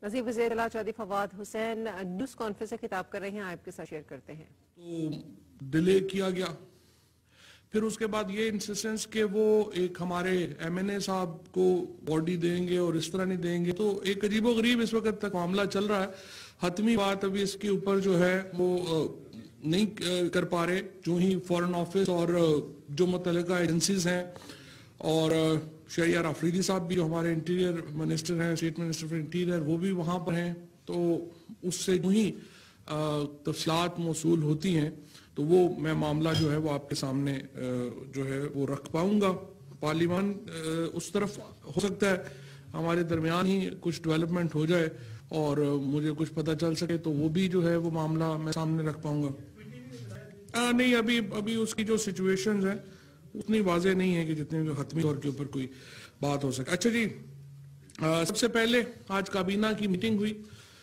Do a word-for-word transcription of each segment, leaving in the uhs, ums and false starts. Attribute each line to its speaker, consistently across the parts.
Speaker 1: نصیب وزیر اعلیٰ چودھری فواد حسین نیوز کانفرنس سے خطاب کر رہے ہیں، آپ کے ساتھ شیئر کرتے ہیں۔
Speaker 2: تو ڈیلے کیا گیا، پھر اس کے بعد یہ انسسٹنس کہ وہ ایک ہمارے ایم این اے صاحب کو باڈی دیں گے اور اس طرح نہیں دیں گے، تو ایک عجیب و غریب اس وقت تک معاملہ چل رہا ہے۔ حتمی بات ابھی اس کے اوپر جو ہے وہ نہیں کر پا رہے، جو ہی فورن آفس اور جو متعلقہ ایجنسیز ہیں اور شہریار آفریدی صاحب بھی جو ہمارے انٹیریئر منسٹر ہیں، اسٹیٹ منسٹر فار انٹیریئر، وہ بھی وہاں پر ہیں، تو اس سے جو ہی تفصیلات موصول ہوتی ہیں تو وہ میں معاملہ جو ہے وہ آپ کے سامنے جو ہے وہ رکھ پاؤں گا۔ پارلیمان اس طرف ہو سکتا ہے ہمارے درمیان ہی کچھ ڈیولپمنٹ ہو جائے اور مجھے کچھ پتہ چل سکے تو وہ بھی جو ہے وہ معاملہ میں سامنے رکھ پاؤں گا۔ نہیں، ابھی ابھی اس کی جو سچویشنز ہیں اتنی واضح نہیں ہے کہ جتنے جو حتمی طور کے اوپر کوئی بات ہو سکے۔ اچھا جی، سب سے پہلے آج کابینہ کی میٹنگ ہوئی۔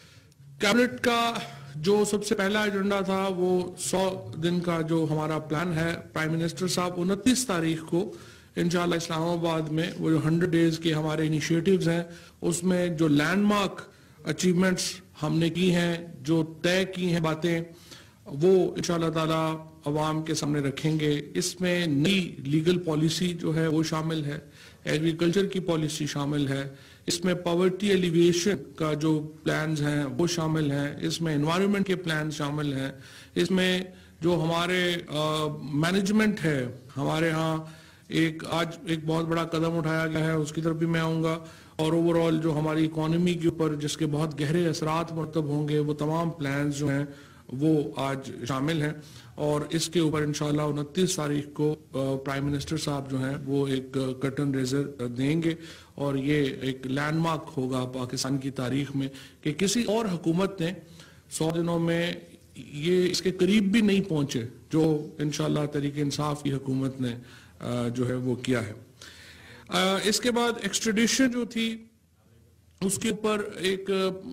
Speaker 2: کیبنٹ کا جو سب سے پہلا ایجنڈا تھا وہ سو دن کا جو ہمارا پلان ہے، پرائم منسٹر صاحب انتیس تاریخ کو انشاءاللہ اسلام آباد میں وہ جو ہنڈریڈ ڈیز کے ہمارے انیشیٹیوز ہیں اس میں جو لینڈ مارک اچیومنٹس ہم نے کی ہیں، جو طے کی ہیں باتیں، وہ انشاءاللہ تعالی عوام کے سامنے رکھیں گے۔ اس میں نئی لیگل پالیسی جو ہے وہ شامل ہے، ایگریکلچر کی پالیسی شامل ہے، اس میں پاورٹی ایلیویشن کا جو پلانز ہیں وہ شامل ہیں، اس میں انوائرمنٹ کے پلانز شامل ہیں، اس میں جو ہمارے مینجمنٹ ہے ہمارے ہاں ایک آج ایک بہت بڑا قدم اٹھایا گیا ہے، اس کی طرف بھی میں آؤں گا، اور اوورآل جو ہماری اکانومی کے اوپر جس کے بہت گہرے اثرات مرتب ہوں گے وہ تمام پلانز جو ہیں وہ آج شامل ہیں، اور اس کے اوپر انشاءاللہ انتیس تاریخ کو پرائم منسٹر صاحب جو ہیں وہ ایک کرٹن ریزر دیں گے، اور یہ ایک لینڈ مارک ہوگا پاکستان کی تاریخ میں کہ کسی اور حکومت نے سو دنوں میں یہ اس کے قریب بھی نہیں پہنچے جو انشاءاللہ تحریک انصاف کی حکومت نے جو ہے وہ کیا ہے۔ اس کے بعد ایکسٹریڈیشن جو تھی اس کے اوپر ایک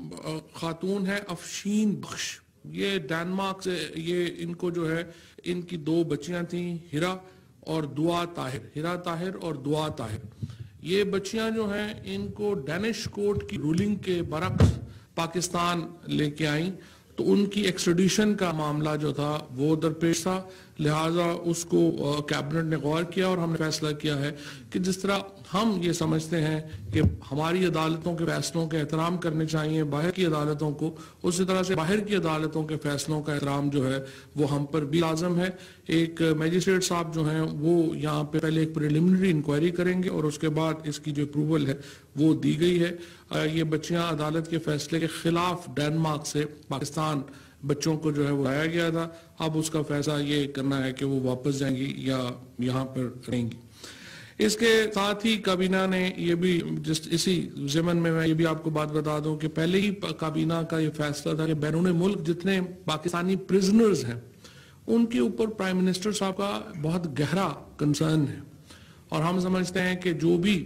Speaker 2: خاتون ہے افشین بخش، یہ ڈینمارک سے، یہ ان کو جو ہے ان کی دو بچیاں تھیں، ہیرا اور دعا طاہر، ہیرا طاہر اور دعا طاہر۔ یہ بچیاں جو ہیں ان کو ڈینش کورٹ کی رولنگ کے برعکس پاکستان لے کے آئیں، تو ان کی ایکسٹریڈیشن کا معاملہ جو تھا وہ درپیش تھا، لہٰذا اس کو کیبنٹ نے غور کیا اور ہم نے فیصلہ کیا ہے کہ جس طرح ہم یہ سمجھتے ہیں کہ ہماری عدالتوں کے فیصلوں کے احترام کرنے چاہیے باہر کی عدالتوں کو، اسی طرح سے باہر کی عدالتوں کے فیصلوں کا احترام جو ہے وہ ہم پر بھی لازم ہے۔ ایک میجسٹریٹ صاحب جو ہیں وہ یہاں پہ پہلے ایک پریلیمنری انکوائری کریں گے اور اس کے بعد اس کی جو اپروول ہے وہ دی گئی ہے۔ یہ بچیاں عدالت کے فیصلے کے خلاف ڈینمارک سے پاکستان بچوں کو جو ہے وہ لایا گیا تھا، اب اس کا فیصلہ یہ کرنا ہے کہ وہ واپس جائیں گی یا یہاں پر رہیں گی۔ اس کے ساتھ ہی کابینہ نے یہ بھی جس اسی ضمن میں میں یہ بھی آپ کو بات بتا دوں کہ پہلے ہی کابینہ کا یہ فیصلہ تھا کہ بیرون ملک جتنے پاکستانی پرزنرز ہیں ان کے اوپر پرائم منسٹر صاحب کا بہت گہرا کنسرن ہے، اور ہم سمجھتے ہیں کہ جو بھی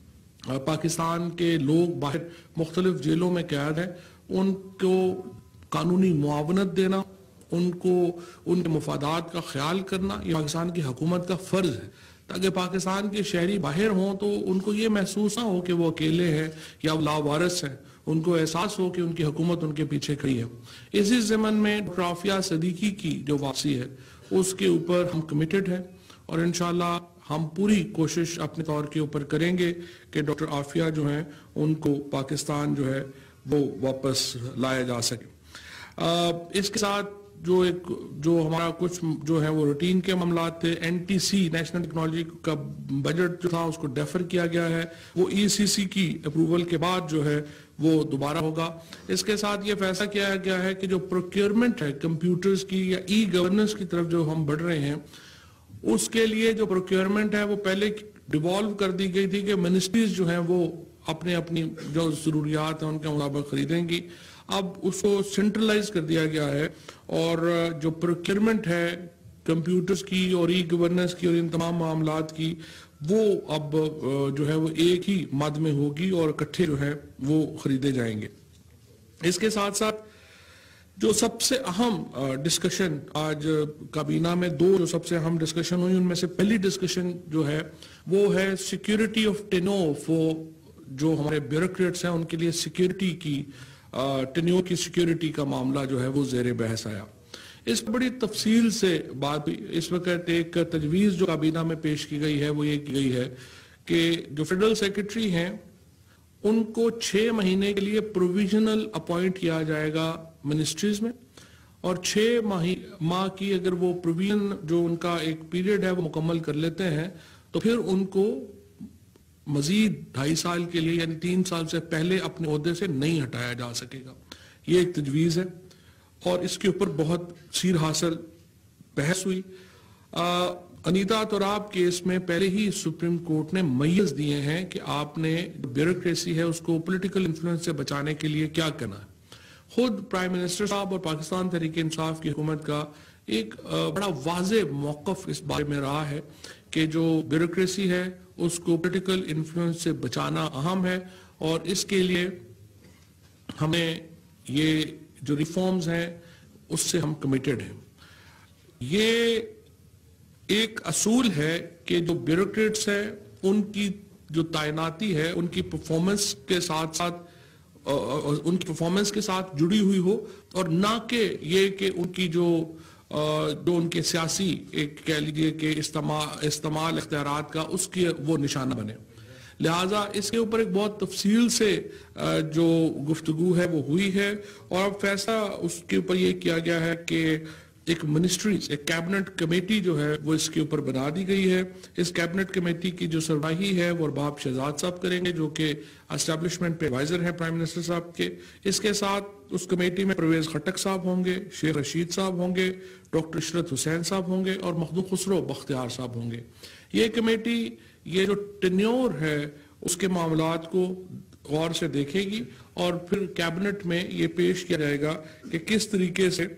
Speaker 2: پاکستان کے لوگ باہر مختلف جیلوں میں قید ہیں ان کو قانونی معاونت دینا، ان کو ان کے مفادات کا خیال کرنا یہ پاکستان کی حکومت کا فرض ہے، تاکہ پاکستان کے شہری باہر ہوں تو ان کو یہ محسوس نہ ہو کہ وہ اکیلے ہیں یا لاوارث ہیں، ان کو احساس ہو کہ ان کی حکومت ان کے پیچھے کھڑی ہے۔ اسی ضمن میں ڈاکٹر عافیہ صدیقی کی جو واپسی ہے اس کے اوپر ہم کمیٹڈ ہیں، اور انشاءاللہ ہم پوری کوشش اپنے طور کے اوپر کریں گے کہ ڈاکٹر عافیہ جو ہیں ان کو پاکستان جو ہے وہ واپس لایا جا سکے۔ اس کے ساتھ جو ایک جو ہمارا کچھ جو ہے وہ روٹین کے معاملات تھے، N T C national technology کا بجٹ جو تھا اس کو ڈیفر کیا گیا ہے، وہ ای سی سی کی اپروول کے بعد جو ہے وہ دوبارہ ہوگا۔ اس کے ساتھ یہ فیصلہ کیا گیا ہے کہ جو پروکیورمنٹ ہے کمپیوٹرز کی یا ای گورننس کی طرف جو ہم بڑھ رہے ہیں اس کے لیے جو پروکیورمنٹ ہے وہ پہلے ڈیوالو کر دی گئی تھی کہ منسٹریز جو ہیں وہ اپنے اپنی جو ضروریات ہیں ان کے مطابق خریدیں گی، اب اس کو سینٹرلائز کر دیا گیا ہے، اور جو پروکیورمنٹ ہے کمپیوٹرز کی اور ای گورننس کی اور ان تمام معاملات کی وہ اب جو ہے وہ ایک ہی مد میں ہوگی اور اکٹھے جو ہے وہ خریدے جائیں گے۔ اس کے ساتھ ساتھ جو سب سے اہم ڈسکشن آج کابینہ میں دو جو سب سے اہم ڈسکشن ہوئی ان میں سے پہلی ڈسکشن جو ہے وہ ہے سیکیورٹی آف ٹینو فور جو ہمارے بیوروکریٹس ہیں ان کے لیے سیکیورٹی کی ٹینیور کی سیکیورٹی کا معاملہ جو ہے وہ زیر بحث آیا. اس بڑی تفصیل سے بات ہوئی. اس وقت ایک تجویز جو کابینہ میں پیش کی گئی ہے وہ یہ کی گئی ہے کہ جو فیڈرل سیکرٹری ہیں ان کو چھ مہینے کے لیے پروویژنل اپوائنٹ کیا جائے گا منسٹریز میں, اور چھ ماہ کی اگر وہ پروویژن جو ان کا ایک پیریڈ ہے وہ مکمل کر لیتے ہیں تو پھر ان کو مزید ڈھائی سال کے لیے یعنی تین سال سے پہلے اپنے عہدے سے نہیں ہٹایا جا سکے گا. یہ ایک تجویز ہے اور اس کے اوپر بہت سیر حاصل بحث ہوئی. انیتا تراب کیس میں پہلے ہی سپریم کورٹ نے میز دیے ہیں کہ آپ نے بیوروکریسی ہے اس کو پولیٹیکل انفلوئنس سے بچانے کے لیے کیا کرنا ہے. خود پرائم منسٹر صاحب اور پاکستان تحریک انصاف کی حکومت کا ایک بڑا واضح موقف اس بارے میں رہا ہے کہ جو بیوروکریسی ہے اس کو پولیٹیکل انفلوئنس سے بچانا اہم ہے, اور اس کے لیے ہمیں یہ جو ریفارمز ہیں اس سے ہم کمیٹڈ ہیں. یہ ایک اصول ہے کہ جو بیوروکریٹس ہیں ان کی جو تعیناتی ہے ان کی پرفارمنس کے ساتھ ساتھ ان کی پرفارمنس کے ساتھ جڑی ہوئی ہو, اور نہ کہ یہ کہ ان کی جو جو ان کے سیاسی ایک کہہ لیجیے کہ استعمال اختیارات کا اس کی وہ نشانہ بنے. لہٰذا اس کے اوپر ایک بہت تفصیل سے جو گفتگو ہے وہ ہوئی ہے, اور اب فیصلہ اس کے اوپر یہ کیا گیا ہے کہ ایک منسٹریز ایک کیبنٹ کمیٹی جو ہے وہ اس کے اوپر بنا دی گئی ہے. اس کیبنٹ کمیٹی کی جو سربراہی ہے وہ ارباب شہزاد صاحب کریں گے جو کہ اسٹیبلشمنٹ پہ ایڈوائزر ہیں پرائم منسٹر صاحب کے. اس کے ساتھ اس کمیٹی میں پرویز خٹک صاحب ہوں گے, شیخ رشید صاحب ہوں گے, ڈاکٹر عشرت حسین صاحب ہوں گے اور مخدوم خسرو بختیار صاحب ہوں گے. یہ کمیٹی یہ جو ٹینیور ہے اس کے معاملات کو غور سے دیکھے گی اور پھر کیبنٹ میں یہ پیش کیا جائے گا کہ کس طریقے سے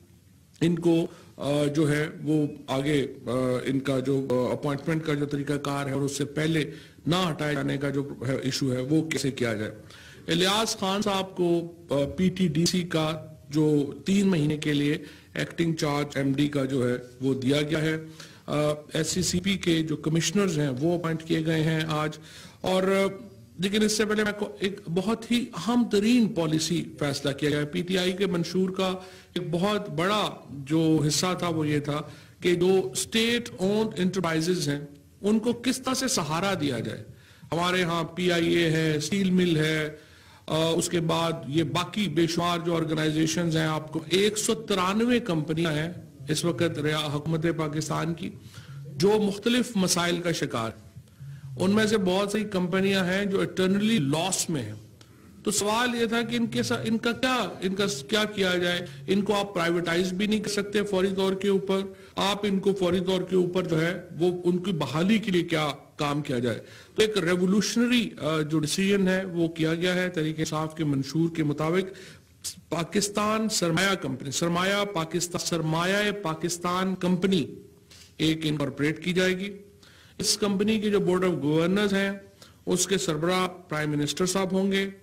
Speaker 2: ان کو جو ہے وہ آگے ان کا جو اپوائنٹمنٹ کا جو طریقہ کار ہے اور اس سے پہلے نہ ہٹائے جانے کا جو ایشو ہے وہ کیسے کیا جائے. الیاس خان صاحب کو پی ٹی ڈی سی کا جو تین مہینے کے لیے ایکٹنگ چارج ایم ڈی کا جو ہے وہ دیا گیا ہے. ایس سی سی پی کے جو کمشنرز ہیں وہ اپوائنٹ کیے گئے ہیں آج. اور لیکن اس سے پہلے میں ایک بہت ہی اہم ترین پالیسی فیصلہ کیا گیا. پی ٹی آئی کے منشور کا ایک بہت بڑا جو حصہ تھا وہ یہ تھا کہ جو اسٹیٹ اونڈ انٹرپرائزز ہیں ان کو کس طرح سے سہارا دیا جائے. ہمارے ہاں پی آئی اے ہے, اسٹیل مل ہے, اس کے بعد یہ باقی بے شمار جو آرگنائزیشنز ہیں, آپ کو ایک سو ترانوے کمپنیاں ہیں اس وقت حکومت پاکستان کی جو مختلف مسائل کا شکار ہیں. ان میں سے بہت سی کمپنیاں ہیں جو اٹرنلی لاس میں ہیں. تو سوال یہ تھا کہ ان کے ساتھ ان کا کیا ان کا کیا کیا جائے. ان کو آپ پرائیویٹائز بھی نہیں کر سکتے فوری طور کے اوپر, آپ ان کو فوری طور کے اوپر جو ہے وہ ان کی بحالی کے لیے کیا کام کیا جائے. تو ایک ریولوشنری جو ڈیسیژن ہے وہ کیا گیا ہے تحریک انصاف کے منشور کے مطابق. پاکستان سرمایہ کمپنی سرمایہ پاکستان سرمایہ پاکستان کمپنی ایک انکارپوریٹ کی جائے گی. اس کمپنی کے جو بورڈ آف گورنرز ہیں اس کے سربراہ پرائم منسٹر صاحب ہوں گے.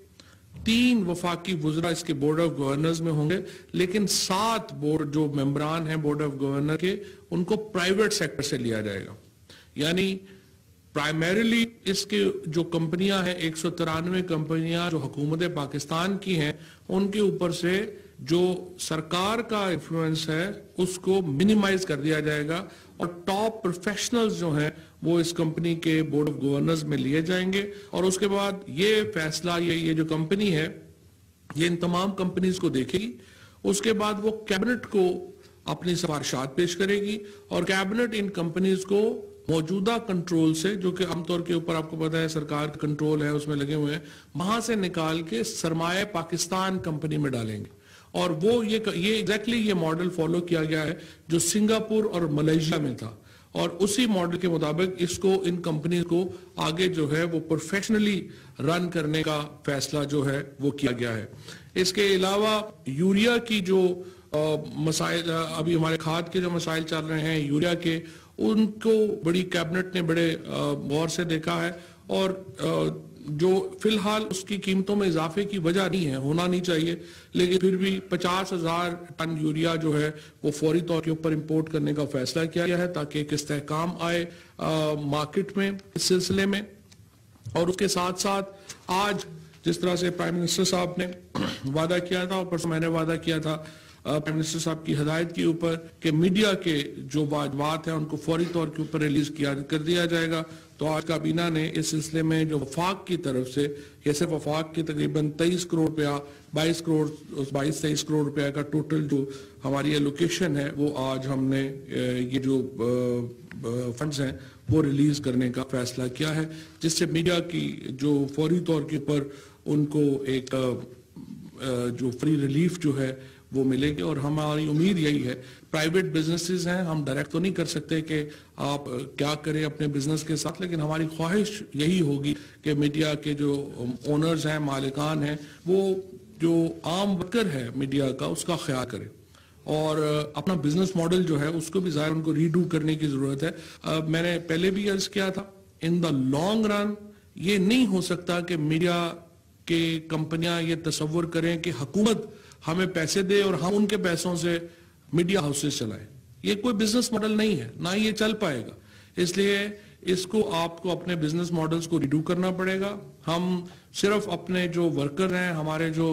Speaker 2: تین وفاقی وزراء اس کے بورڈ آف گورنرز میں ہوں گے, لیکن سات بورڈ جو ممبران ہیں بورڈ آف گورنر کے ان کو پرائیویٹ سیکٹر سے لیا جائے گا. یعنی پرائمیریلی اس کے جو کمپنیاں ہیں ایک سو ترانوے کمپنیاں جو حکومت پاکستان کی ہیں ان کے اوپر سے جو سرکار کا انفلوئنس ہے اس کو منیمائز کر دیا جائے گا, اور ٹاپ پروفیشنلز جو ہیں وہ اس کمپنی کے بورڈ آف گورنرز میں لیے جائیں گے. اور اس کے بعد یہ فیصلہ یہ یہ جو کمپنی ہے یہ ان تمام کمپنیز کو دیکھے گی. اس کے بعد وہ کیبنٹ کو اپنی سفارشات پیش کرے گی, اور کیبنٹ ان کمپنیز کو موجودہ کنٹرول سے جو کہ عام طور کے اوپر آپ کو پتا ہے سرکار کا کنٹرول ہے اس میں لگے ہوئے ہیں, وہاں سے نکال کے سرمایہ پاکستان کمپنی میں ڈالیں گے. اور وہ یہ یہ ایگزیکٹلی یہ ماڈل فالو کیا گیا ہے جو سنگاپور اور ملیشیا میں تھا, اور اسی ماڈل کے مطابق اس کو ان کمپنیز کو آگے جو ہے وہ پروفیشنلی رن کرنے کا فیصلہ جو ہے وہ کیا گیا ہے. اس کے علاوہ یوریا کی جو مسائل ابھی ہمارے کھاد کے جو مسائل چل رہے ہیں یوریا کے, ان کو بڑی کیبنٹ نے بڑے غور سے دیکھا ہے, اور جو فی الحال اس کی قیمتوں میں اضافے کی وجہ نہیں ہے, ہونا نہیں چاہیے, لیکن پھر بھی پچاس ہزار ٹن یوریا جو ہے وہ فوری طور کے اوپر امپورٹ کرنے کا فیصلہ کیا گیا ہے تاکہ ایک استحکام آئے مارکیٹ میں اس سلسلے میں. اور اس کے ساتھ ساتھ آج جس طرح سے پرائم منسٹر صاحب نے وعدہ کیا تھا اور پرسوں میں نے وعدہ کیا تھا پرائم منسٹر صاحب کی ہدایت کے اوپر کہ میڈیا کے جو واجبات ہیں ان کو فوری طور کے اوپر ریلیز کیا کر دیا جائے گا، تو آج کابینہ نے اس سلسلے میں جو وفاق کی طرف سے یہ صرف وفاق کی تقریباً تیئیس کروڑ روپیہ بائیس کروڑ بائیس تیئیس کروڑ روپیہ کا ٹوٹل جو ہماری ایلوکیشن ہے وہ آج ہم نے یہ جو فنڈز ہیں وہ ریلیز کرنے کا فیصلہ کیا ہے، جس سے میڈیا کی جو فوری طور کے اوپر ان کو ایک جو فری ریلیف جو ہے وہ ملے گی۔ اور ہماری امید یہی ہے، پرائیویٹ بزنسز ہیں، ہم ڈائریکٹ تو نہیں کر سکتے کہ آپ کیا کریں اپنے بزنس کے ساتھ، لیکن ہماری خواہش یہی ہوگی کہ میڈیا کے جو اونرز ہیں، مالکان ہیں، وہ جو عام ورکر ہے میڈیا کا اس کا خیال کرے اور اپنا بزنس ماڈل جو ہے اس کو بھی ظاہر ان کو ریڈو کرنے کی ضرورت ہے۔ میں نے پہلے بھی عرض کیا تھا، ان دا لانگ رن یہ نہیں ہو سکتا کہ میڈیا کے کمپنیاں یہ تصور کریں کہ حکومت ہمیں پیسے دے اور ہم ان کے پیسوں سے میڈیا ہاؤسز چلائیں۔ یہ کوئی بزنس ماڈل نہیں ہے، نہ ہی یہ چل پائے گا۔ اس لیے اس کو آپ کو اپنے بزنس ماڈلز کو ریڈو کرنا پڑے گا۔ ہم صرف اپنے جو ورکر ہیں، ہمارے جو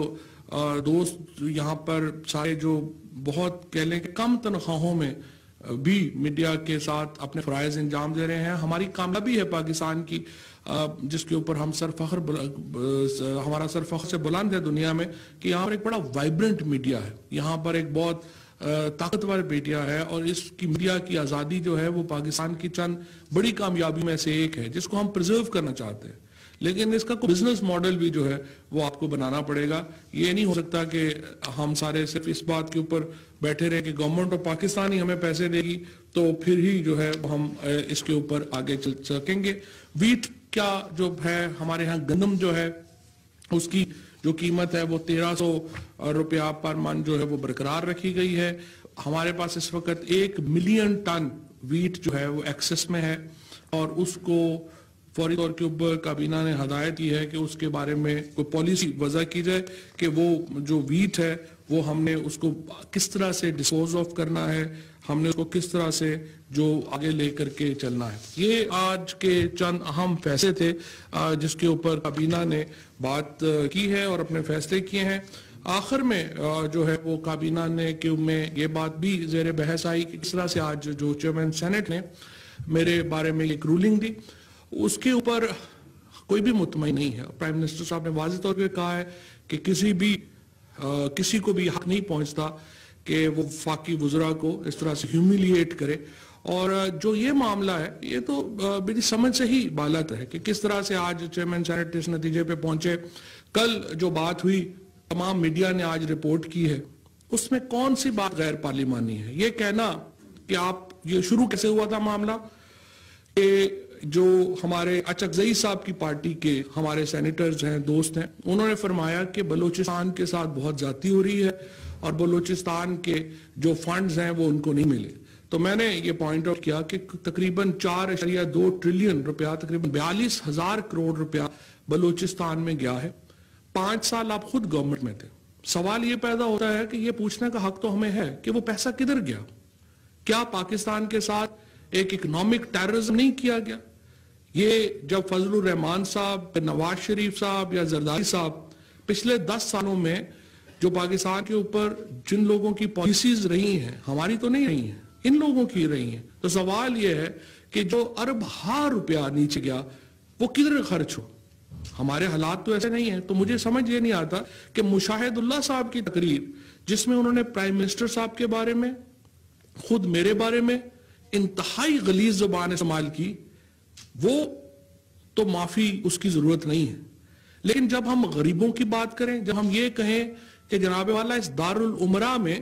Speaker 2: دوست یہاں پر سارے جو بہت کہہ لیں کہ کم تنخواہوں میں بھی میڈیا کے ساتھ اپنے فرائض انجام دے رہے ہیں، ہماری کامیابی ہے پاکستان کی جس کے اوپر ہم سر فخر ہمارا سر فخر سے بلند ہے دنیا میں کہ یہاں پر ایک بڑا وائبرنٹ میڈیا ہے، یہاں پر ایک بہت طاقتور میڈیا ہے، اور اس کی میڈیا کی آزادی جو ہے وہ پاکستان کی چند بڑی کامیابی میں سے ایک ہے جس کو ہم پرزرو کرنا چاہتے ہیں۔ لیکن اس کا کوئی بزنس ماڈل بھی جو ہے وہ آپ کو بنانا پڑے گا۔ یہ نہیں ہو سکتا کہ ہم سارے صرف اس بات کے اوپر بیٹھے رہے کہ گورنمنٹ آف پاکستان ہی ہمیں پیسے دے گی تو پھر ہی جو ہے ہم اس کے اوپر آگے چل سکیں گے۔ ویٹ کیا جو ہے ہمارے ہاں گندم جو ہے اس کی جو قیمت ہے وہ تیرہ سو روپیہ پر من جو ہے وہ برقرار رکھی گئی ہے۔ ہمارے پاس اس وقت ایک ملین ٹن ویٹ جو ہے وہ ایکسس میں ہے، اور اس کو فوری طور کے اوپر کابینہ نے ہدایت کی ہے کہ اس کے بارے میں کوئی پالیسی وضع کی جائے کہ وہ جو ویٹ ہے وہ ہم نے اس کو کس طرح سے ڈسپوز آف کرنا ہے، ہم نے اس کو کس طرح سے جو آگے لے کر کے چلنا ہے۔ یہ آج کے چند اہم فیصلے تھے جس کے اوپر کابینہ نے بات کی ہے اور اپنے فیصلے کیے ہیں۔ آخر میں جو ہے وہ کابینہ نے کہ میں یہ بات بھی زیر بحث آئی کہ کس طرح سے آج جو چیئرمین سینٹ نے میرے بارے میں ایک رولنگ دی، اس کے اوپر کوئی بھی مطمئن نہیں ہے۔ پرائم منسٹر صاحب نے واضح طور پہ کہا ہے کہ کسی بھی کسی کو بھی حق نہیں پہنچتا کہ وہ وفاقی وزراء کو اس طرح سے ہیومیلیٹ کرے، اور جو یہ معاملہ ہے یہ تو میری سمجھ سے ہی بالات ہے کہ کس طرح سے آج چیئرمین سینٹ اس نتیجے پہ پہنچے۔ کل جو بات ہوئی تمام میڈیا نے آج رپورٹ کی ہے، اس میں کون سی بات غیر پارلیمانی ہے؟ یہ کہنا کہ آپ یہ شروع کیسے ہوا تھا معاملہ کہ جو ہمارے اچکزئی صاحب کی پارٹی کے ہمارے سینیٹرز ہیں، دوست ہیں، انہوں نے فرمایا کہ بلوچستان کے ساتھ بہت زیادتی ہو رہی ہے اور بلوچستان کے جو فنڈز ہیں وہ ان کو نہیں ملے۔ تو میں نے یہ پوائنٹ آؤٹ کیا کہ تقریباً چار اشاریہ دو ٹریلین روپیہ تقریباً بیالیس ہزار کروڑ روپیہ بلوچستان میں گیا ہے۔ پانچ سال آپ خود گورنمنٹ میں تھے، سوال یہ پیدا ہوتا ہے کہ یہ پوچھنے کا حق تو ہمیں ہے کہ وہ پیسہ کدھر گیا؟ کیا پاکستان کے ساتھ ایک اکنامک ٹیررزم نہیں کیا گیا؟ یہ جب فضل الرحمان صاحب، نواز شریف صاحب یا زرداری صاحب پچھلے دس سالوں میں جو پاکستان کے اوپر جن لوگوں کی پالیسیز رہی ہیں، ہماری تو نہیں رہی ہیں، ان لوگوں کی رہی ہیں، تو سوال یہ ہے کہ جو ارب ہار روپیہ نیچے گیا وہ کدھر خرچ ہو؟ ہمارے حالات تو ایسے نہیں ہیں۔ تو مجھے سمجھ یہ نہیں آتا کہ مشاہد اللہ صاحب کی تقریر جس میں انہوں نے پرائم منسٹر صاحب کے بارے میں، خود میرے بارے میں انتہائی غلیظ زبان استعمال کی، وہ تو معافی اس کی ضرورت نہیں ہے۔ لیکن جب ہم غریبوں کی بات کریں، جب ہم یہ کہیں کہ جناب والا اس دارالعمرہ میں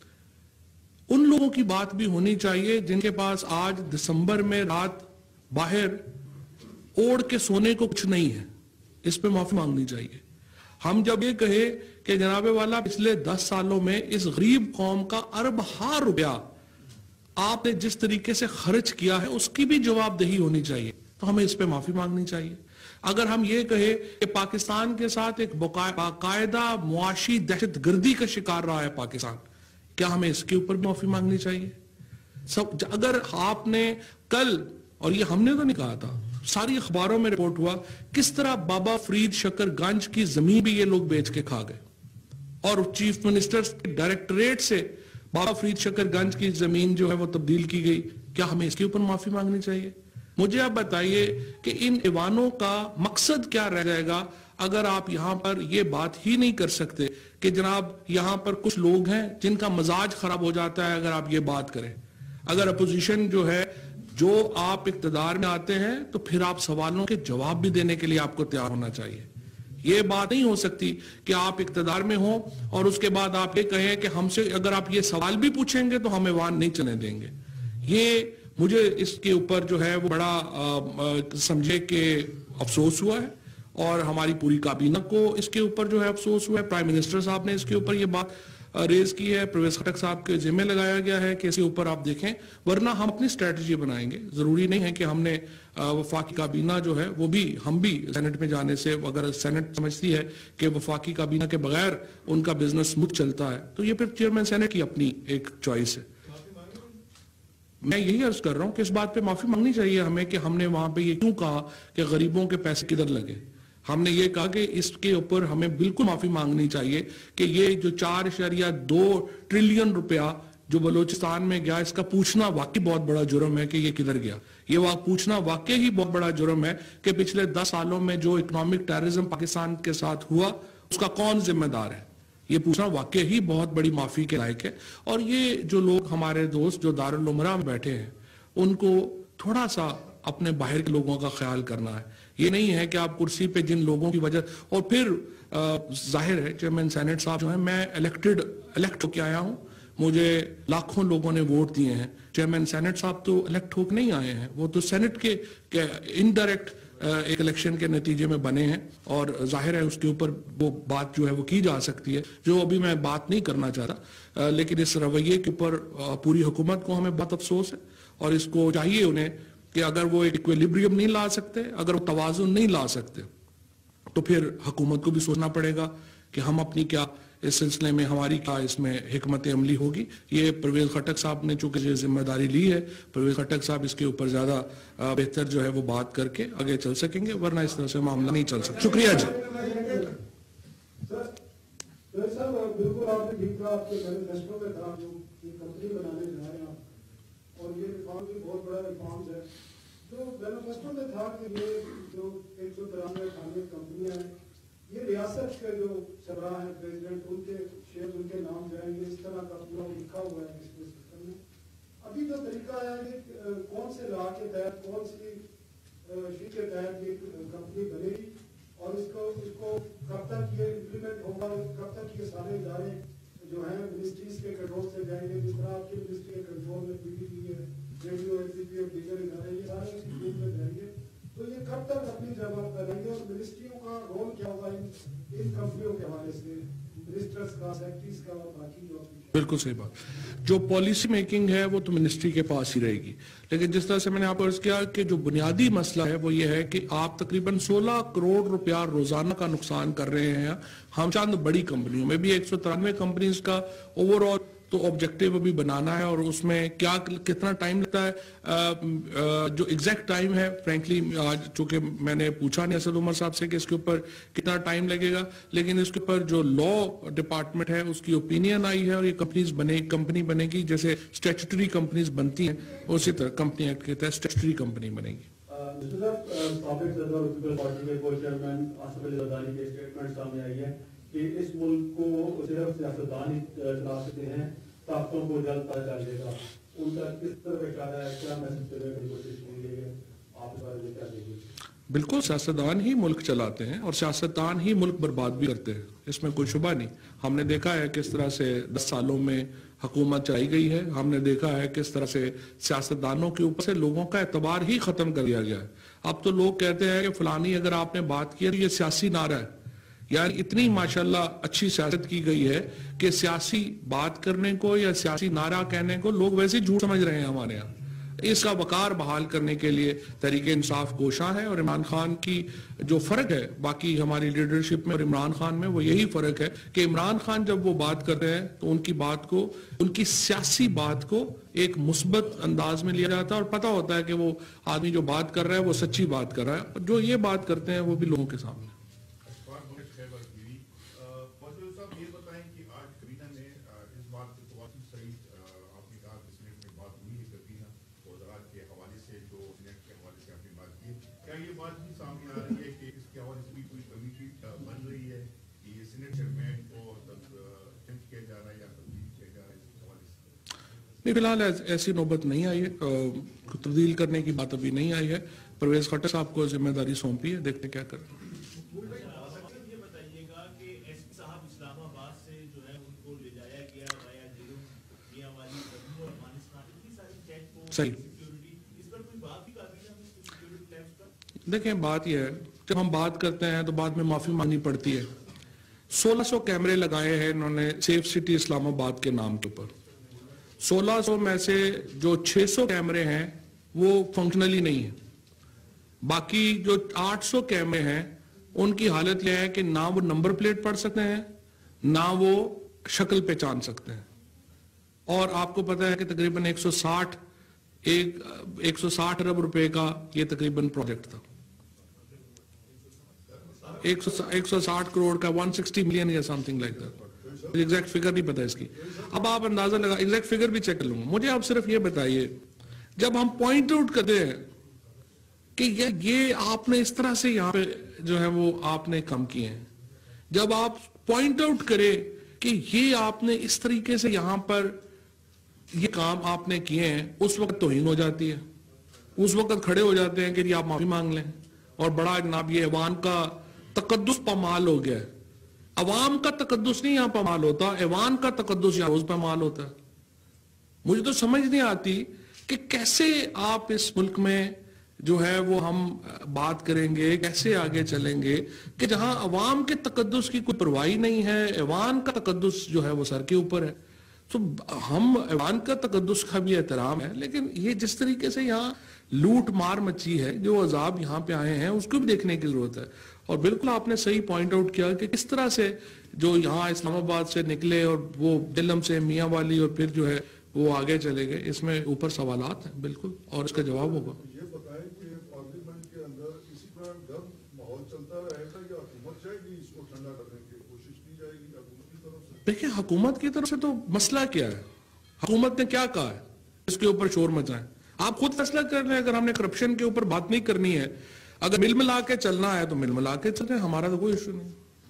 Speaker 2: ان لوگوں کی بات بھی ہونی چاہیے جن کے پاس آج دسمبر میں رات باہر اوڑھ کے سونے کو کچھ نہیں ہے، اس پہ معافی مانگنی چاہیے۔ ہم جب یہ کہے کہ جناب والا پچھلے دس سالوں میں اس غریب قوم کا ارب ہار روپیہ آپ نے جس طریقے سے خرچ کیا ہے اس کی بھی جواب دہی ہونی چاہیے، تو ہمیں اس پہ معافی مانگنی چاہیے۔ اگر ہم یہ کہے کہ پاکستان کے ساتھ ایک باقاعدہ معاشی دہشت گردی کا شکار رہا ہے پاکستان، کیا ہمیں اس کے اوپر بھی معافی مانگنی چاہیے؟ سب اگر آپ نے کل، اور یہ ہم نے تو نہیں کہا تھا، ساری اخباروں میں رپورٹ ہوا کس طرح بابا فرید شکر گنج کی زمین بھی یہ لوگ بیچ کے کھا گئے اور چیف منسٹر کے ڈائریکٹریٹ سے بابا فرید شکر گنج کی زمین جو ہے وہ تبدیل کی گئی. کیا ہمیں اس کے اوپر معافی مانگنی چاہیے؟ مجھے آپ بتائیے کہ ان ایوانوں کا مقصد کیا رہ جائے گا اگر آپ یہاں پر یہ بات ہی نہیں کر سکتے کہ جناب یہاں پر کچھ لوگ ہیں جن کا مزاج خراب ہو جاتا ہے اگر آپ یہ بات کریں. اگر اپوزیشن جو ہے جو آپ اقتدار میں آتے ہیں تو پھر آپ سوالوں کے جواب بھی دینے کے لیے آپ کو تیار ہونا چاہیے. یہ بات نہیں ہو سکتی کہ آپ اقتدار میں ہوں اور اس کے بعد آپ یہ کہیں کہ ہم سے اگر آپ یہ سوال بھی پوچھیں گے تو ہم ایوان نہیں چلنے دیں گے. یہ مجھے اس کے اوپر جو ہے وہ بڑا سمجھے کہ افسوس ہوا ہے اور ہماری پوری کابینہ کو اس کے اوپر جو ہے افسوس ہوا ہے. پرائم منسٹر صاحب نے اس کے اوپر یہ بات ریز کی ہے, پرویز خٹک صاحب کے ذمہ لگایا گیا ہے کہ اس کے اوپر آپ دیکھیں, ورنہ ہم اپنی اسٹریٹجی بنائیں گے. ضروری نہیں ہے کہ ہم نے وفاقی کابینہ جو ہے وہ بھی ہم بھی سینٹ میں جانے سے, اگر سینٹ سمجھتی ہے کہ وفاقی کابینہ کے بغیر ان کا بزنس مت چلتا ہے تو یہ پھر چیئرمین سینٹ کی اپنی ایک چوائس ہے. میں یہی عرض کر رہا ہوں کہ اس بات پہ معافی مانگنی چاہیے ہمیں کہ ہم نے وہاں پہ یہ کیوں کہا کہ غریبوں کے پیسے کدھر لگے. ہم نے یہ کہا کہ اس کے اوپر ہمیں بالکل معافی مانگنی چاہیے کہ یہ جو چار اشاریہ دو ٹریلین روپیہ جو بلوچستان میں گیا, اس کا پوچھنا واقعی بہت بڑا جرم ہے کہ یہ کدھر گیا. یہ پوچھنا واقعی ہی بہت بڑا جرم ہے کہ پچھلے دس سالوں میں جو اکنامک ٹیررزم پاکستان کے ساتھ ہوا اس کا کون ذمہ دار ہے. یہ پوچھنا واقعی ہی بہت بڑی معافی کے لائق ہے. اور یہ جو لوگ ہمارے دوست جو دارالعمرہ میں بیٹھے ہیں ان کو تھوڑا سا اپنے باہر کے لوگوں کا خیال کرنا ہے. یہ نہیں ہے کہ آپ کرسی پہ جن لوگوں کی وجہ, اور پھر ظاہر ہے چیئرمین سینٹ صاحب جو ہیں, میں الیکٹڈ الیکٹ ہو کے آیا ہوں, مجھے لاکھوں لوگوں نے ووٹ دیے ہیں. چیئرمین سینٹ صاحب تو الیکٹ ہو کے نہیں آئے ہیں, وہ تو سینٹ کے انڈائریکٹ ایک الیکشن کے نتیجے میں بنے ہیں, اور ظاہر ہے اس کے اوپر وہ بات جو ہے وہ کی جا سکتی ہے جو ابھی میں بات نہیں کرنا چاہتا. لیکن اس رویے کے اوپر پوری حکومت کو ہمیں بہت افسوس ہے اور اس کو چاہیے انہیں کہ اگر وہ ایکویلیبریم نہیں لا سکتے, اگر وہ توازن نہیں لا سکتے تو پھر حکومت کو بھی سوچنا پڑے گا کہ ہم اپنی کیا اس سلسلے میں ہماری کیا اس میں حکمت عملی ہوگی. یہ پرویز خٹک صاحب نے چونکہ یہ ذمہ داری لی ہے, پرویز خٹک صاحب اس کے اوپر زیادہ بہتر جو ہے وہ بات کر کے آگے چل سکیں گے, ورنہ اس طرح سے معاملہ نہیں چل سکتا. شکریہ جی.
Speaker 3: بالکل آپ نے ٹھیک کہا, آپ کے مینیفیسٹو میں تھا جو کمپنی بنانے جا رہے ہیں آپ, اور یہ ریفارم بھی بہت بڑا ریفارم ہے. جو مینیفیسٹو میں تھا کہ یہ جو ایک سو ترانوے اٹھانوے کمپنیاں ہیں یہ ریاست کے جو سربراہ ہیں پریزیڈنٹ ان کے شیئر ان کے نام جائیں گے, اس طرح کا پورا لکھا ہوا ہے اس سسٹم میں. ابھی جو طریقہ ہے کہ کون سے لا کے تحت کون سی شیٹ کے تحت یہ کمپنی بنے گی اور اس کو اس کو کب تک یہ امپلیمنٹ ہوگا, کب تک یہ سارے ادارے جو ہیں منسٹریز کے کنٹرول سے جائیں گے, جس طرح آپ کی منسٹری کے کنٹرول میں پی ڈی پی ہے, ریڈیو ایل سی پی اور دیگر ادارے یہ سارے اسی گروپ میں جائیں گے. تو یہ کب تک اپنی جگہ پر رہیں گے اور منسٹریوں کا رول کیا ہوگا ان کمپنیوں کے حوالے سے, منسٹرز کا, سیکرٹریز کا اور باقی جو.
Speaker 2: بالکل صحیح بات. جو پالیسی میکنگ ہے وہ تو منسٹری کے پاس ہی رہے گی, لیکن جس طرح سے میں نے آپ کو عرض کیا کہ جو بنیادی مسئلہ ہے وہ یہ ہے کہ آپ تقریباً سولہ کروڑ روپیہ روزانہ کا نقصان کر رہے ہیں. ہم چند بڑی کمپنیوں میں بھی ایک سو ترانوے کمپنیز کا اوور آل تو آبجیکٹیو ابھی بنانا ہے, اور اس میں کیا کتنا ٹائم لگتا ہے, جو ایگزیکٹ ٹائم ہے فرینکلی آج چونکہ میں نے پوچھا نہیں اسد عمر صاحب سے کہ اس کے اوپر کتنا ٹائم لگے گا, لیکن اس کے اوپر جو لا ڈپارٹمنٹ ہے اس کی اوپینین آئی ہے اور یہ کمپنیز بنے کمپنی بنے گی جیسے اسٹیچوٹری کمپنیز بنتی ہیں اسی طرح کمپنی ایکٹ کے تحت اسٹیچوٹری کمپنی بنے گی. کہ اس ملک کو صرف سیاستدان ہی چلا سکتے ہیں, طاقتوں کو جلد پتہ چل جائے گا, ان کا کس طرح اشارہ ہے, کیا میسج دینے کی کوشش کی گئی ہے, آپ اس بارے میں کیا کہیں گے؟ بالکل سیاستدان ہی ملک چلاتے ہیں اور سیاستدان ہی ملک برباد بھی کرتے ہیں, اس میں کوئی شبہ نہیں. ہم نے دیکھا ہے کس طرح سے دس سالوں میں حکومت چلائی گئی ہے, ہم نے دیکھا ہے کس طرح سے سیاستدانوں کے اوپر سے لوگوں کا اعتبار ہی ختم کر دیا گیا ہے. اب تو لوگ کہتے ہیں کہ فلانی اگر آپ نے بات کی ہے تو یہ سیاسی نعرہ ہے. یعنی اتنی ماشاءاللہ اچھی سیاست کی گئی ہے کہ سیاسی بات کرنے کو یا سیاسی نعرہ کہنے کو لوگ ویسے جھوٹ سمجھ رہے ہیں ہمارے ہاں. اس کا وقار بحال کرنے کے لیے تحریک انصاف کوشاں ہے. اور عمران خان کی جو فرق ہے باقی ہماری لیڈرشپ میں اور عمران خان میں وہ یہی فرق ہے کہ عمران خان جب وہ بات کرتے ہیں تو ان کی بات کو ان کی سیاسی بات کو ایک مثبت انداز میں لیا جاتا ہے اور پتہ ہوتا ہے کہ وہ آدمی جو بات کر رہا ہے وہ سچی بات کر رہا ہے. جو یہ بات کرتے ہیں وہ بھی لوگوں کے سامنے. نہیں فی الحال ایسی نوبت نہیں آئی ہے, تبدیل کرنے کی بات ابھی نہیں آئی ہے. پرویز خٹک صاحب کو ذمہ داری سونپی ہے, دیکھتے کیا کریں. صحیح. دیکھیں بات یہ ہے جب ہم بات کرتے ہیں تو بعد میں معافی مانگنی پڑتی ہے. سولہ سو کیمرے لگائے ہیں انہوں نے سیف سٹی اسلام آباد کے نام کے اوپر. سولہ سو میں سے جو چھ سو کیمرے ہیں وہ فنکشنلی نہیں ہیں. باقی جو آٹھ سو کیمرے ہیں ان کی حالت یہ ہے کہ نہ وہ نمبر پلیٹ پڑھ سکتے ہیں نہ وہ شکل پہچان سکتے ہیں. اور آپ کو پتہ ہے کہ تقریباً ایک سو ساٹھ ایک ایک سو ساٹھ ارب روپے کا یہ تقریباً پروجیکٹ تھا. ایک سو ایک سو ساٹھ کروڑ کا ون سکسٹی ملین یا something like that. Exact figure نہیں پتا اس کی. اب آپ اندازہ لگا, ایگزیکٹ فگر بھی چیک کر لوں گا. مجھے آپ صرف یہ بتائیے جب ہم پوائنٹ آؤٹ کرتے ہیں کہ یہ آپ نے اس طرح سے یہاں پہ جو ہے وہ آپ نے کم کیے ہیں, جب آپ پوائنٹ آؤٹ کرے کہ یہ آپ نے اس طریقے سے یہاں پر یہ کام آپ نے کیے ہیں, اس وقت توہین ہو جاتی ہے. اس وقت کھڑے ہو جاتے ہیں کہ یہ آپ معافی مانگ لیں. اور بڑا جناب یہ ایوان کا تقدس پامال ہو گیا ہے. عوام کا تقدس نہیں یہاں پامال ہوتا, ایوان کا تقدس یہاں روز پامال ہوتا ہے. مجھے تو سمجھ نہیں آتی کہ کیسے آپ اس ملک میں جو ہے وہ ہم بات کریں گے, کیسے آگے چلیں گے کہ جہاں عوام کے تقدس کی کوئی پرواہی نہیں ہے, ایوان کا تقدس جو ہے وہ سر کے اوپر ہے. تو ہم ایوان کا تقدس کا بھی احترام ہے, لیکن یہ جس طریقے سے یہاں لوٹ مار مچی ہے, جو عذاب یہاں پہ آئے ہیں اس کو بھی دیکھنے کی ضرورت ہے. اور بالکل آپ نے صحیح پوائنٹ آؤٹ کیا کہ کس طرح سے جو یہاں اسلام آباد سے نکلے اور وہ دلم سے میاں والی اور پھر جو ہے وہ آگے چلے گئے, اس میں اوپر سوالات ہیں بالکل, اور اس کا جواب ہوگا.
Speaker 4: یہ بتائیں کہ پارلیمنٹ کے اندر اسی طرح گرم ماحول چلتا رہے گا یا حکومت جائے گی اس کو ٹھنڈا کرنے کی کوشش کی جائے گی حکومت کی طرف سے؟
Speaker 2: دیکھیں حکومت کی طرف سے تو مسئلہ کیا ہے, حکومت نے کیا کہا ہے اس کے اوپر شور مچائیں. آپ خود فیصلہ کر لیں. اگر ہم نے کرپشن کے اوپر بات نہیں کرنی ہے, اگر مل ملا کے چلنا ہے تو مل ملا کے چلیں, ہمارا تو کوئی ایشو نہیں.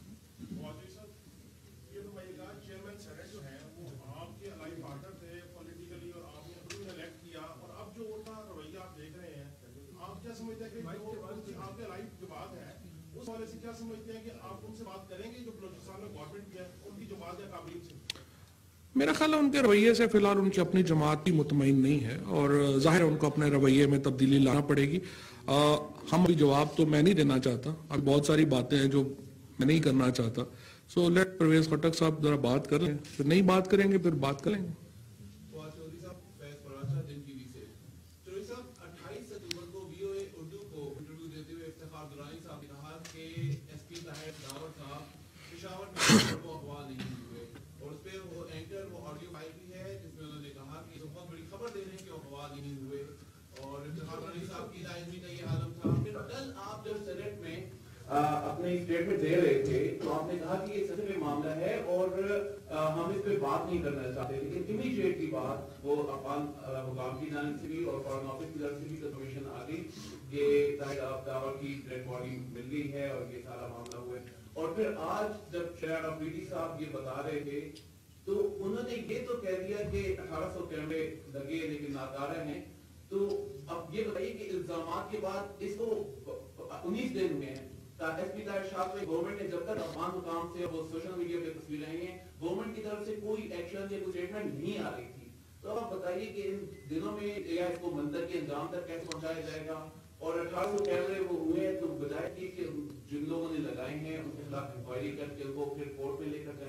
Speaker 2: میرا خیال ہے ان کے رویے سے فی الحال ان کی اپنی جماعت کی مطمئن نہیں ہے, اور ظاہر ہے ان کو اپنے رویے میں تبدیلی لانا پڑے گی. ہم ابھی جواب تو میں نہیں دینا چاہتا, اب بہت ساری باتیں ہیں جو میں نہیں کرنا چاہتا. سو لیٹ پرویز خٹک صاحب ذرا بات کر لیں, پھر نہیں بات کریں گے پھر بات کریں گے.
Speaker 5: فواد چودھری صاحب, فیض پراچا دن ٹی وی سے. چودھری صاحب اٹھائیس ستمبر کو وی او اے اردو کو انٹرویو دیتے ہوئے افتخار درانی صاحب نے کہا کہ ایس پی طاہر داور صاحب پشاور میں وہ اغوا نہیں ہوئے, اور اس پہ وہ اینکر وہ آڈیو فائل بھی ہے جس میں انہوں نے کہا کہ بہت بڑی خبر دے رہے ہیں کہ اغوا نہیں ہوئے, اور افتخار درانی صاحب کی لائبریری کا یہ عالم تھا. پھر کل آپ جب سینٹ میں اپنے اسٹیٹمنٹ دے رہے تھے تو آپ نے کہا کہ یہ سچ میں معاملہ ہے اور ہم اس پہ بات نہیں کرنا چاہتے, لیکن امیڈیٹ کی بات وہ افغان حکام کی جانب سے بھی اور فارن آفس کی جانب سے بھی کنفرمیشن آ گئی کہ طاہر داور کی ڈیڈ باڈی مل گئی ہے اور یہ سارا معاملہ ہوا ہے. اور پھر آج جب شہر افریدی صاحب یہ بتا رہے تھے تو انہوں نے یہ تو کہہ دیا کہ اٹھارہ سو کیمرے لگے لیکن ناکارہ ہیں. تو اب یہ بتائیے کہ الزامات کے بعد اس کو انیس دن میں ایس پی طاہر شاہ میں گورنمنٹ نے جب تک افغان حکام سے وہ سوشل میڈیا پہ تصویریں آئی ہیں گورنمنٹ کی طرف سے کوئی ایکشن یا کوئی اسٹیٹمنٹ نہیں آ رہی تھی. تو آپ بتائیے کہ ان دنوں میں یا اس کو منظر کے انجام تک کیسے پہنچایا جائے گا, اور اٹھارہ سو کیمرے وہ ہوئے ہیں تو بجائے کہ جن لوگوں نے لگائے ہیں ان کے خلاف انکوائری کر کے وہ پھر کورٹ میں لے کر جائیں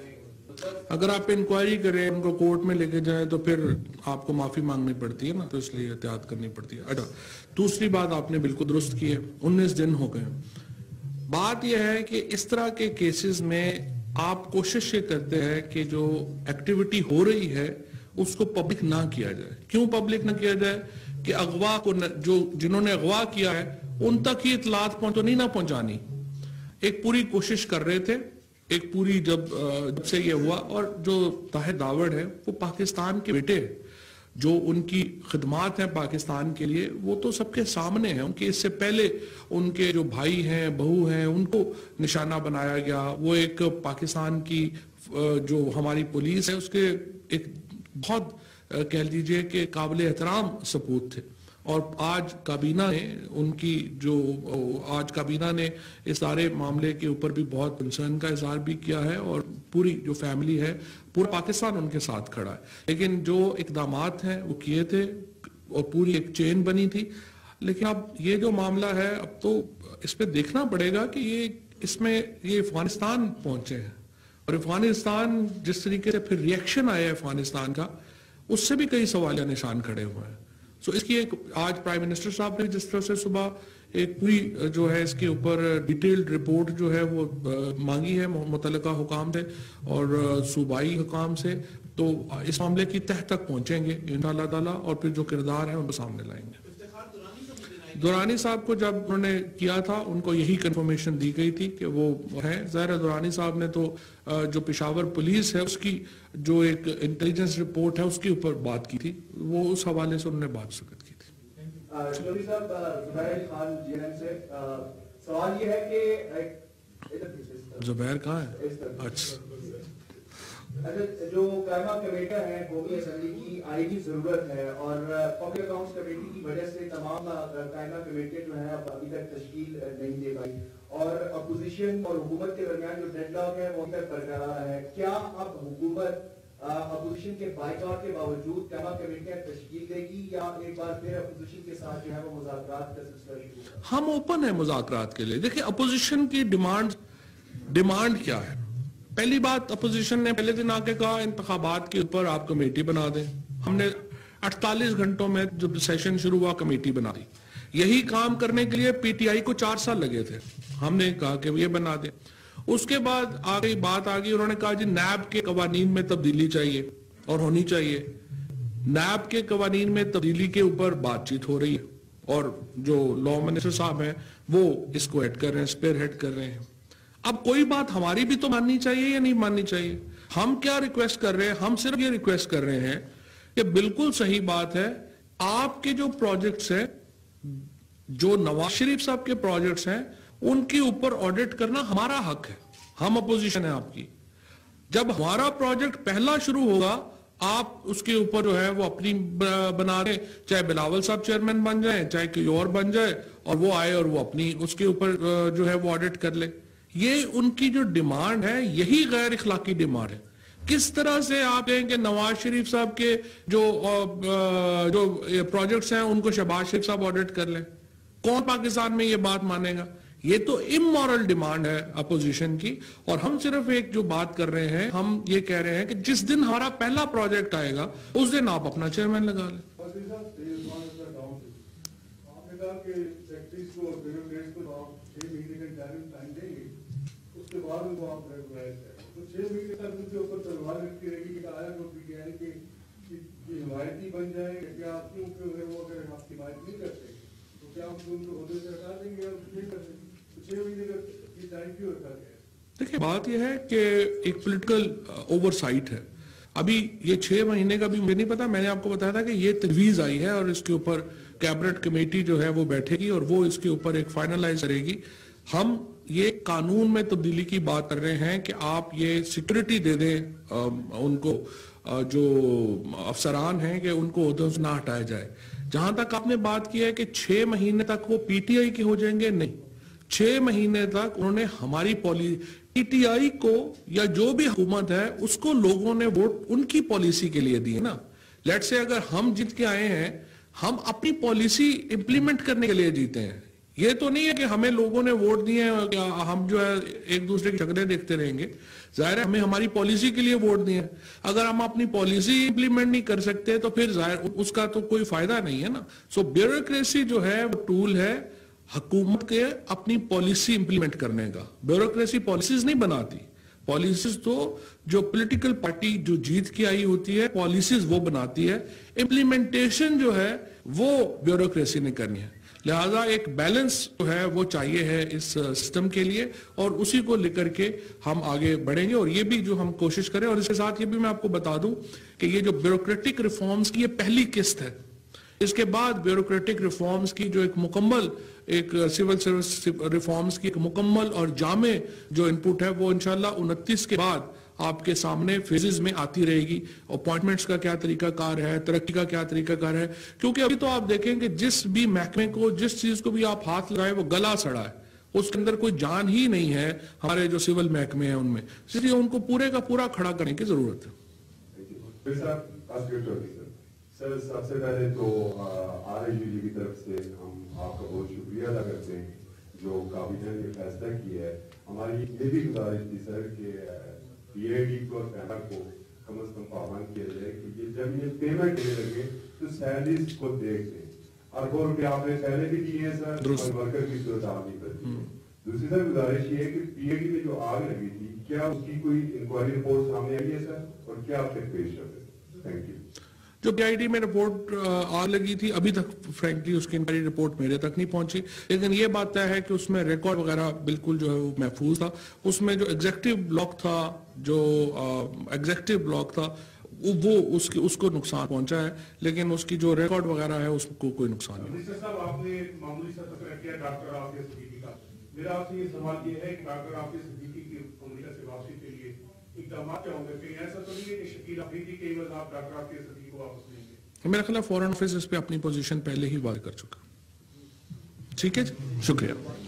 Speaker 2: اگر آپ انکوائری کریں ان کو کورٹ میں لے کے جائیں تو پھر آپ کو معافی مانگنی پڑتی ہے نا, تو اس لیے احتیاط کرنی پڑتی ہے. اچھا, دوسری بات آپ نے بالکل درست کی ہے, انیس دن ہو گئے. بات یہ ہے کہ اس طرح کے کیسز میں آپ کوشش یہ کرتے ہیں کہ جو ایکٹیویٹی ہو رہی ہے اس کو پبلک نہ کیا جائے. کیوں پبلک نہ کیا جائے؟ کہ اغوا کو جو جنہوں نے اغوا کیا ہے ان تک یہ اطلاعات پہنچ تو نہیں نہ پہنچانی. ایک پوری کوشش کر رہے تھے, ایک پوری جب جب سے یہ ہوا. اور جو طاہر داوڑ ہے وہ پاکستان کے بیٹے, جو ان کی خدمات ہیں پاکستان کے لیے وہ تو سب کے سامنے ہیں. ان کے اس سے پہلے ان کے جو بھائی ہیں, بہو ہیں, ان کو نشانہ بنایا گیا. وہ ایک پاکستان کی جو ہماری پولیس ہے اس کے ایک بہت کہہ لیجئے کہ قابل احترام سپوت تھے. اور آج کابینہ نے ان کی جو آج کابینہ نے اس سارے معاملے کے اوپر بھی بہت کنسرن کا اظہار بھی کیا ہے, اور پوری جو فیملی ہے پورا پاکستان ان کے ساتھ کھڑا ہے. لیکن جو اقدامات ہیں وہ کیے تھے اور پوری ایک چین بنی تھی. لیکن اب یہ جو معاملہ ہے اب تو اس پہ دیکھنا پڑے گا کہ یہ اس میں یہ افغانستان پہنچے ہیں, اور افغانستان جس طریقے سے پھر ریئیکشن آیا ہے افغانستان کا, اس سے بھی کئی سوالیہ نشان کھڑے ہوئے ہیں. سو اس کی ایک آج پرائم منسٹر صاحب نے جس طرح سے صبح ایک پوری جو ہے اس کے اوپر ڈیٹیلڈ رپورٹ جو ہے وہ مانگی ہے متعلقہ حکام سے اور صوبائی حکام سے, تو اس معاملے کی تہ تک پہنچیں گے انشاءاللہ تعالیٰ, اور پھر جو کردار ہیں ان کو سامنے لائیں گے. دورانی صاحب کو جب انہوں نے کیا تھا ان کو یہی کنفرمیشن دی گئی تھی کہ وہ ہیں. ظاہر دورانی صاحب نے تو جو پشاور پولیس ہے اس کی جو ایک انٹیلیجنس رپورٹ ہے اس کے اوپر بات کی تھی, وہ اس حوالے سے انہوں نے بات سکت کی تھی.
Speaker 6: چودھری صاحب, زبیر خان جی این سے سوال یہ ہے کہ
Speaker 2: زبیر کہاں ہے؟ اچھا,
Speaker 6: جو قائمہ کمیٹیاں ہیں قومی اسمبلی کی آئی کی ضرورت ہے, اور پبلک اکاؤنٹس کمیٹی کی وجہ سے تمام قائمہ کمیٹیاں جو ہیں ابھی تک تشکیل نہیں دے پائی, اور اپوزیشن اور حکومت کے درمیان جو ڈیڈ لاک ہے وہ تک برقرار ہے. کیا اب حکومت اپوزیشن کے بائیکاٹ کے باوجود قائمہ کمیٹیاں تشکیل دے گی, یا ایک بار پھر اپوزیشن کے ساتھ جو ہے وہ مذاکرات کا سلسلہ شروع ہوگا؟
Speaker 2: ہم اوپن ہیں مذاکرات کے لیے. دیکھیں اپوزیشن کی ڈیمانڈ ڈیمانڈ کیا ہے. پہلی بات, اپوزیشن نے پہلے دن آ کے کہا انتخابات کے اوپر آپ کمیٹی بنا دیں. ہم نے اڑتالیس گھنٹوں میں جب سیشن شروع ہوا کمیٹی بنا دی. یہی کام کرنے کے لیے پی ٹی آئی کو چار سال لگے تھے. ہم نے کہا کہ یہ بنا دیں. اس کے بعد آگئی بات آگئی, انہوں نے کہا جی نیب کے قوانین میں تبدیلی چاہیے اور ہونی چاہیے. نیب کے قوانین میں تبدیلی کے اوپر بات چیت ہو رہی ہے, اور جو لا منسٹر صاحب ہیں وہ اس کو ایڈ کر رہے ہیں, اسپیئر ہیڈ کر رہے ہیں. اب کوئی بات ہماری بھی تو ماننی چاہیے یا نہیں ماننی چاہیے. ہم کیا ریکویسٹ کر رہے ہیں؟ ہم صرف یہ ریکویسٹ کر رہے ہیں کہ بالکل صحیح بات ہے, آپ کے جو پروجیکٹس ہیں, جو نواز شریف صاحب کے پروجیکٹس ہیں, ان کے اوپر آڈٹ کرنا ہمارا حق ہے. ہم اپوزیشن ہے آپ کی. جب ہمارا پروجیکٹ پہلا شروع ہوگا آپ اس کے اوپر جو ہے وہ اپنی بنا دیں, چاہے بلاول صاحب چیئرمین بن جائیں, چاہے کوئی اور بن جائے, اور وہ آئے اور وہ اپنی اس کے اوپر جو ہے وہ آڈٹ کر لے. یہ ان کی جو ڈیمانڈ ہے یہی غیر اخلاقی ڈیمانڈ ہے. کس طرح سے آپ کہیں کہ نواز شریف صاحب کے جو جو پروجیکٹس ہیں ان کو شہباز شریف صاحب آڈٹ کر لیں؟ کون پاکستان میں یہ بات مانے گا؟ یہ تو امورل ڈیمانڈ ہے اپوزیشن کی. اور ہم صرف ایک جو بات کر رہے ہیں, ہم یہ کہہ رہے ہیں کہ جس دن ہمارا پہلا پروجیکٹ آئے گا اس دن آپ اپنا چیئرمین لگا لیں. دیکھیں بات یہ ہے کہ ایک پولیٹیکل اوور سائٹ ہے. ابھی یہ چھ مہینے کا بھی مجھے نہیں پتا, میں نے آپ کو بتایا تھا کہ یہ تجویز آئی ہے اور اس کے اوپر کیبنٹ کمیٹی جو ہے وہ بیٹھے گی اور وہ اس کے اوپر ایک فائنلائز کرے گی. ہم یہ قانون میں تبدیلی کی بات کر رہے ہیں کہ آپ یہ سیکورٹی دے دیں ان کو, جو افسران ہیں, کہ ان کو عہدوں سے نہ ہٹایا جائے. جہاں تک آپ نے بات کی ہے کہ چھ مہینے تک وہ پی ٹی آئی کے ہو جائیں گے, نہیں, چھ مہینے تک انہوں نے ہماری پالیسی, پی ٹی آئی کو یا جو بھی حکومت ہے اس کو لوگوں نے ووٹ ان کی پالیسی کے لیے دی ہے نا. لیٹ سے اگر ہم جیت کے آئے ہیں, ہم اپنی پالیسی امپلیمنٹ کرنے کے لیے جیتے ہیں. یہ تو نہیں ہے کہ ہمیں لوگوں نے ووٹ دیے ہیں کہ ہم جو ہے ایک دوسرے کی شکلیں دیکھتے رہیں گے. ظاہر ہے ہمیں ہماری پالیسی کے لیے ووٹ دیے ہیں. اگر ہم اپنی پالیسی امپلیمنٹ نہیں کر سکتے تو پھر ظاہر اس کا تو کوئی فائدہ نہیں ہے نا. سو بیوروکریسی جو ہے وہ ٹول ہے حکومت کے اپنی پالیسی امپلیمنٹ کرنے کا. بیوروکریسی پالیسیز نہیں بناتی. پالیسیز تو جو پولیٹیکل پارٹی جو جیت کے آئی ہوتی ہے پالیسیز وہ بناتی ہے. امپلیمنٹیشن جو ہے وہ بیوروکریسی نے کرنی ہے. لہٰذا ایک بیلنس جو ہے وہ چاہیے ہے اس سسٹم کے لیے اور اسی کو لے کر کے ہم آگے بڑھیں گے. اور یہ بھی جو ہم کوشش کریں, اور اس کے ساتھ یہ بھی میں آپ کو بتا دوں کہ یہ جو بیوروکریٹک ریفارمز کی یہ پہلی قسط ہے. اس کے بعد بیوروکریٹک ریفارمز کی جو ایک مکمل ایک سول سروس ریفارمز کی ایک مکمل اور جامع جو انپٹ ہے وہ انشاءاللہ انتیس کے بعد آپ کے سامنے فیزز میں آتی رہے گی. اپوائنٹمنٹس کا کیا طریقہ کار ہے, ترقی کا کیا طریقہ کار ہے, کیونکہ ابھی تو آپ دیکھیں کہ جس بھی محکمے کو جس چیز کو بھی آپ ہاتھ لگائے وہ گلا سڑا ہے, اس کے اندر کوئی جان ہی نہیں ہے. ہمارے جو سول محکمے ہیں ان میں, اس لیے ان کو پورے کا پورا کھڑا کرنے کی ضرورت ہے.
Speaker 7: سر سب سے پہلے تو آر ایس یو جی کی طرف سے ہم آپ کا بہت شکریہ ادا کرتے ہیں جو کابینہ نے فیصلہ کیا ہے. ہماری یہ بھی گزارش تھی سر کہ پی اے ڈی کو اور پیرا کو کم از کم پابند کیا جائے کہ یہ جب یہ پیمنٹ دینے لگے تو سیلریز کو دیکھ لیں. اربوں روپے آپ نے پہلے بھی دیے ہیں سر, اور ورکر کی صورت آپ نہیں کرتی ہے. دوسری سر گزارش یہ ہے کہ پی اے ڈی میں جو آگ لگی تھی کیا اس کی کوئی انکوائری رپورٹ سامنے آئی ہے سر, اور کیا آپ تک پیش کرتے ہیں؟ Thank you.
Speaker 2: جو پی آئی ڈی میں رپورٹ آگ لگی تھی ابھی تک فرینکلی اس کی انکوائری رپورٹ میرے تک نہیں پہنچی, لیکن یہ بات طے ہے کہ اس میں ریکارڈ وغیرہ بالکل جو ہے وہ محفوظ تھا. اس میں جو ایگزیکٹو بلاک تھا جو ایگزیکٹو بلاک تھا وہ اس کی اس کو نقصان پہنچا ہے, لیکن اس کی جو ریکارڈ وغیرہ ہے اس کو کوئی نقصان نہیں.
Speaker 8: منسٹر صاحب آپ نے معمولی سا تذکرہ کیا ڈاکٹر عافیہ صدیقی کا. میرا آپ سے یہ سوال یہ ہے کہ ڈاکٹر عافیہ صدیقی کی مملکت سے واپسی کے لیے اقدامات کیا ہوں گے؟ کہیں ایسا تو نہیں ہے کہ شکیل افریدی کے عوض آپ ڈاکٹر عافیہ صدیقی کو واپس لیں گے؟
Speaker 2: میرا خیال ہے فورن آفس اس پہ اپنی پوزیشن پہلے ہی واضح کر چکا. ٹھیک ہے جی, شکریہ.